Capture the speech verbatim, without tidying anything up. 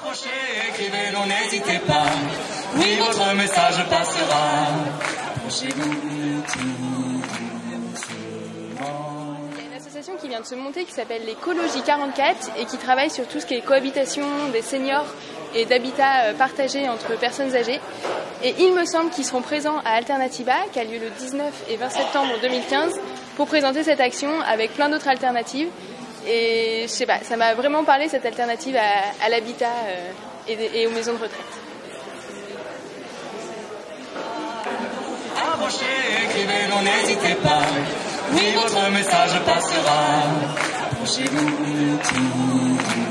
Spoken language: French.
Approchez, écrivez, non n'hésitez pas. Oui, votre message passera. Approchez-vous tout doucement. Il y a une association qui vient de se monter qui s'appelle l'Écologie quarante-quatre et qui travaille sur tout ce qui est cohabitation des seniors et d'habitat partagé entre personnes âgées. Et il me semble qu'ils seront présents à Alternativa, qui a lieu le dix-neuf et vingt septembre deux mille quinze, pour présenter cette action avec plein d'autres alternatives. Et je sais pas, ça m'a vraiment parlé cette alternative à, à l'habitat euh, et, et aux maisons de retraite. Approchez, écrivez, non n'hésitez pas. Oui, votre message passera. Approchez-vous tout doucement.